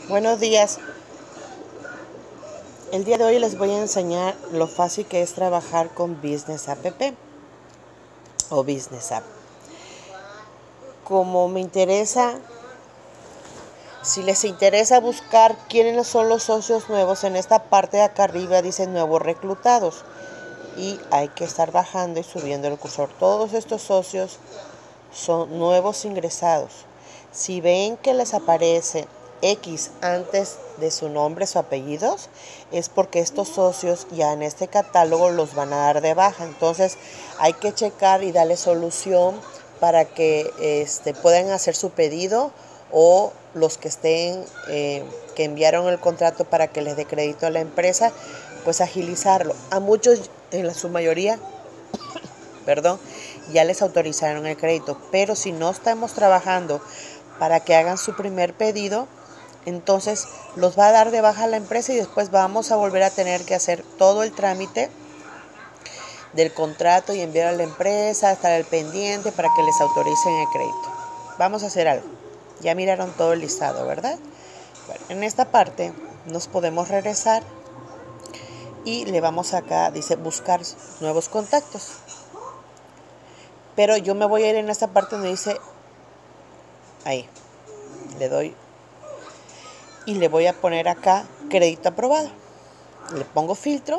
Buenos días. El día de hoy les voy a enseñar lo fácil que es trabajar con Business App o Business App. Como me interesa, si les interesa buscar quiénes son los socios nuevos, en esta parte de acá arriba dice nuevos reclutados y hay que estar bajando y subiendo el cursor. Todos estos socios son nuevos ingresados. Si ven que les aparece X antes de su nombre, su apellidos, es porque estos socios ya en este catálogo los van a dar de baja. Entonces hay que checar y darle solución para que puedan hacer su pedido, o los que estén que enviaron el contrato para que les dé crédito a la empresa, pues agilizarlo. A muchos, en su mayoría, ya les autorizaron el crédito, pero si no estamos trabajando para que hagan su primer pedido, entonces los va a dar de baja la empresa y después vamos a volver a tener que hacer todo el trámite del contrato y enviar a la empresa, estar al pendiente para que les autoricen el crédito. Vamos a hacer algo. Ya miraron todo el listado, ¿verdad? Bueno, en esta parte nos podemos regresar y le vamos acá, dice buscar nuevos contactos. Pero yo me voy a ir en esta parte donde dice, ahí, le doy y le voy a poner acá crédito aprobado. Le pongo filtro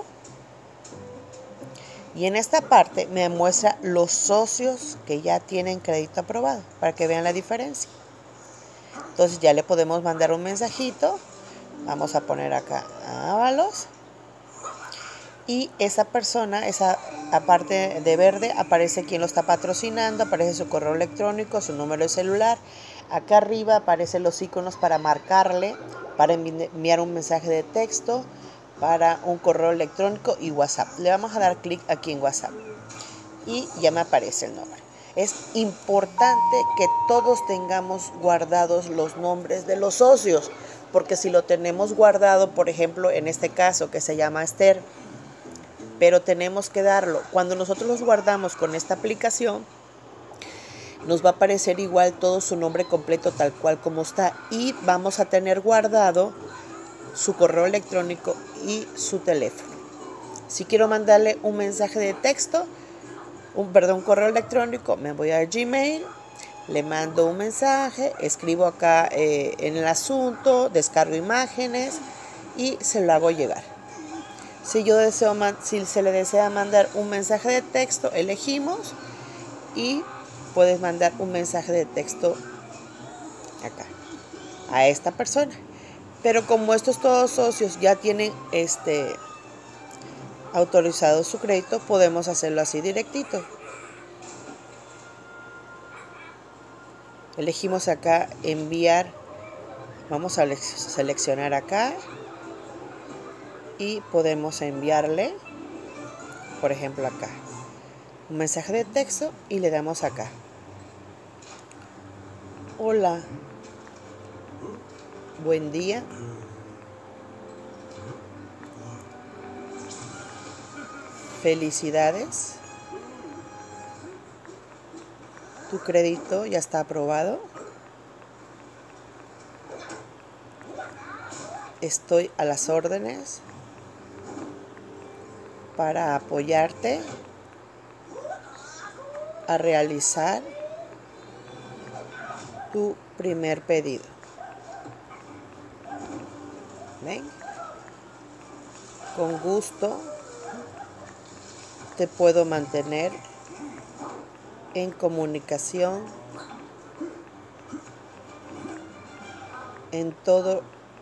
y en esta parte me muestra los socios que ya tienen crédito aprobado para que vean la diferencia. Entonces ya le podemos mandar un mensajito. Vamos a poner acá Ábalos. Y esa persona, esa aparte de verde, aparece quien lo está patrocinando, aparece su correo electrónico, su número de celular. Acá arriba aparecen los iconos para marcarle, para enviar un mensaje de texto, para un correo electrónico y WhatsApp. Le vamos a dar clic aquí en WhatsApp y ya me aparece el nombre. Es importante que todos tengamos guardados los nombres de los socios, porque si lo tenemos guardado, por ejemplo, en este caso que se llama Esther, pero tenemos que darlo. Cuando nosotros los guardamos con esta aplicación, nos va a aparecer igual todo su nombre completo tal cual como está, y vamos a tener guardado su correo electrónico y su teléfono. Si quiero mandarle un mensaje de texto, un correo electrónico, me voy a Gmail, le mando un mensaje, escribo acá en el asunto, descargo imágenes y se lo hago llegar. Si se le desea mandar un mensaje de texto, elegimos y puedes mandar un mensaje de texto acá a esta persona. Pero como estos todos socios ya tienen autorizado su crédito, podemos hacerlo así directito. Elegimos acá enviar, vamos a seleccionar acá y podemos enviarle, por ejemplo acá, un mensaje de texto y le damos acá. Hola, buen día. Felicidades. Tu crédito ya está aprobado. Estoy a las órdenes para apoyarte a realizar tu primer pedido. ¿Ven? Con gusto te puedo mantener en comunicación en todo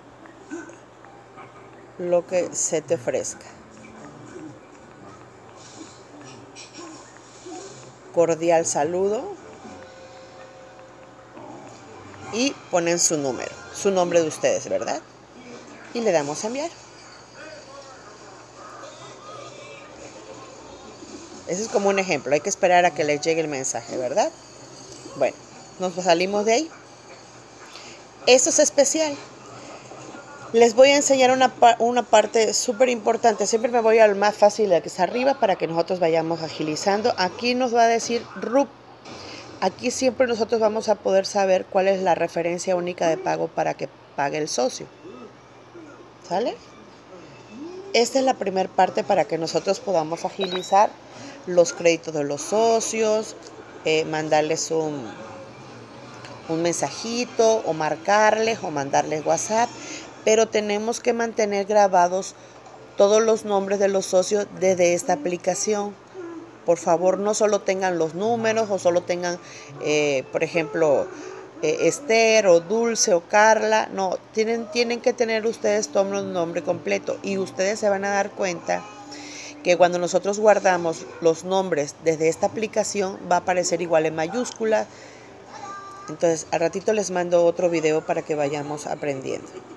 lo que se te ofrezca. Cordial saludo. Y ponen su número, su nombre de ustedes, ¿verdad? Y le damos a enviar. Ese es como un ejemplo. Hay que esperar a que les llegue el mensaje, ¿verdad? Bueno, nos salimos de ahí. Esto es especial. Les voy a enseñar una parte súper importante. Siempre me voy al más fácil, al que está arriba, para que nosotros vayamos agilizando. Aquí nos va a decir RUP. Aquí siempre nosotros vamos a poder saber cuál es la referencia única de pago para que pague el socio. ¿Sale? Esta es la primera parte para que nosotros podamos agilizar los créditos de los socios, mandarles un mensajito o marcarles o mandarles WhatsApp, pero tenemos que mantener grabados todos los nombres de los socios desde esta aplicación. Por favor, no solo tengan los números o solo tengan, por ejemplo, Esther o Dulce o Carla. No, tienen que tener ustedes todo el nombre completo, y ustedes se van a dar cuenta que cuando nosotros guardamos los nombres desde esta aplicación va a aparecer igual en mayúsculas. Entonces, al ratito les mando otro video para que vayamos aprendiendo.